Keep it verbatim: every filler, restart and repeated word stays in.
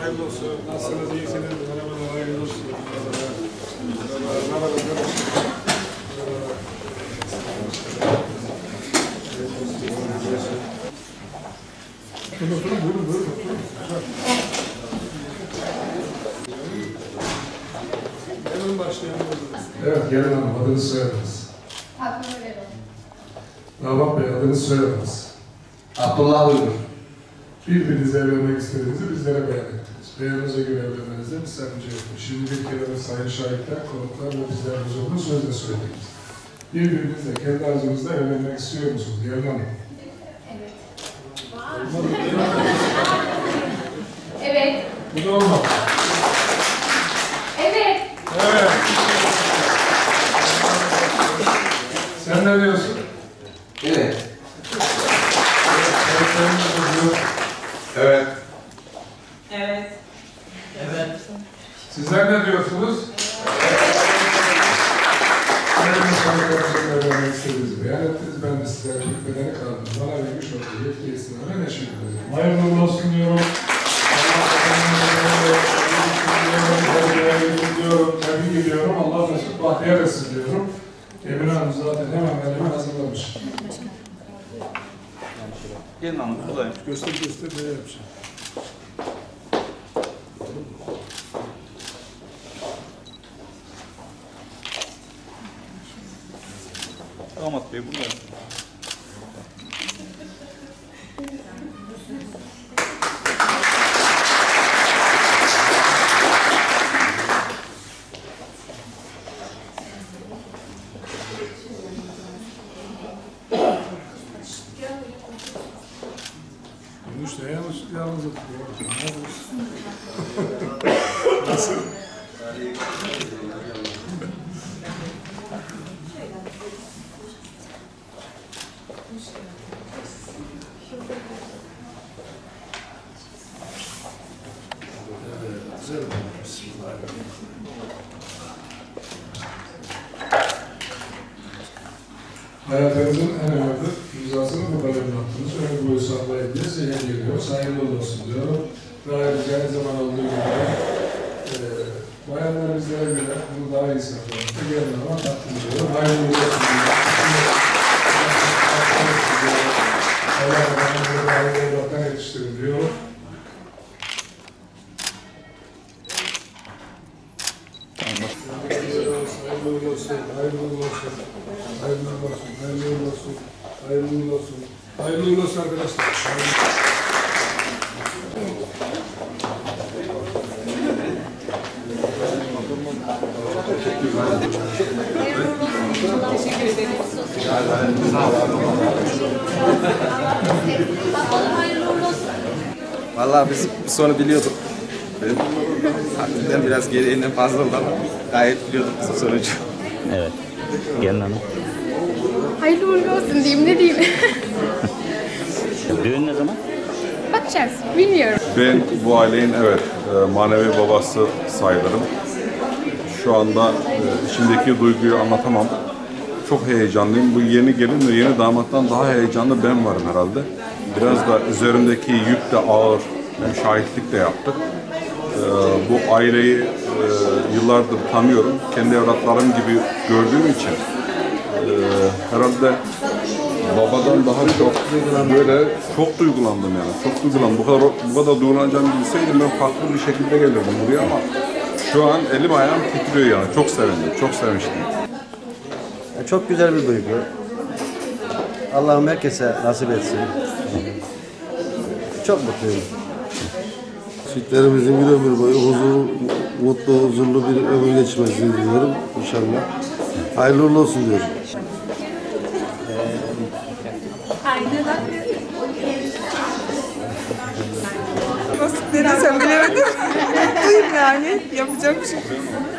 hayırlı olsun. Nasılsınız, iyisiniz? Merhabalar, hayırlı olsun. Merhabalar, Buyurun, buyurun, buyurun, buyurun. Hemen başlayalım. Evet, gelin hanım, adınız soyadınız. Fatma Öreroğlu. Damat Bey, adınız soyadınız. Abdullah Uygur. Birbirinize evlenmek istediğinizi bizlere beyan ettiniz. Beyanınıza göre evlenmenizde bir sakınca yok. Şimdi bir kere de sayın şahitler, konuklar ve bizler huzurunda sözle söylediniz. Birbirinizle kendi arzunuzda evlenmek istiyor musunuz? Gelin hanım. Evet. Evet. Bu da olmaz. Evet. Evet. Sen ne diyorsun? Evet. Evet. Evet. Evet. Sizler ne diyorsunuz? Evlenmek istediğinizi beyan ettiniz. Ben de sizlere Türk bedeni kaldım. Bana vermiş olduğu yetki istinaden eşit edeceğim. Hayırlı olsun diyorum. diyorum, tebrik ediyorum. Allah mesut bahtiyar etsin diyorum. Emine Hanım zaten hemen hemen hazırlamış. Gelin hanım, buradayım. Göster göster ne yapacağım. Damat Bey buradayım. İşte yalnız yalnız oturuyor. Nasıl? Evet, güzel. Bismillahirrahmanirrahim. Hayatınızın en önemli imzasını bu kalemle attınız. Ömür boyu saklayın diye size hediye ediyoruz. Hayırlı olsun diyorum. Ve ayrıca her zaman olduğu gibi e, bayanlar bizlere göre bunu daha iyi saklamakta gelin ama takdim ediyorum. Hayırlı olsun diyorum. Allah Allah'ın hayırlı evlattan yetiştirin diyorum. Hayırlı olsun, hayırlı olsun, hayırlı olsun, hayırlı olsun, hayırlı olsun, hayırlı olsun, hayırlı olsun arkadaşlar. Teşekkür ederim. Vallahi biz bu sonu biliyorduk. Hakikaten biraz gereğinden fazla oldu ama gayet biliyorduk bizim sonucu. Evet. Gelin hanım. Hayırlı uğurlu olsun diyeyim, ne diyeyim. Düğün ne zaman? Bakacağız, bilmiyorum. Ben bu ailenin evet manevi babası sayılırım. Şu anda içimdeki duyguyu anlatamam. Çok heyecanlıyım. Bu yeni gelin ve yeni damattan daha heyecanlı ben varım herhalde. Biraz da üzerimdeki yük de ağır. Hem şahitlik de yaptık. Bu aileyi yıllardır tanıyorum. Kendi evlatlarım gibi gördüğüm için herhalde babadan daha çok böyle çok duygulandım yani. Çok duygulandım. Bu kadar bu kadar duygulanacağımı bilseydim ben farklı bir şekilde gelirdim buraya ama şu an elim ayağım titriyor yani. Çok sevindim. Çok sevmiştim. Çok güzel bir duygu. Allah'ım herkese nasip etsin. Çok mutluyum. Çiftlerimizin bir ömür boyu huzur, mutlu, huzurlu bir ömür geçirmesini diliyorum inşallah. Hayırlı uğurlu olsun diyorum. Nasıl ne desem bilemedim. Mutluyum yani. Yapacak bir şey.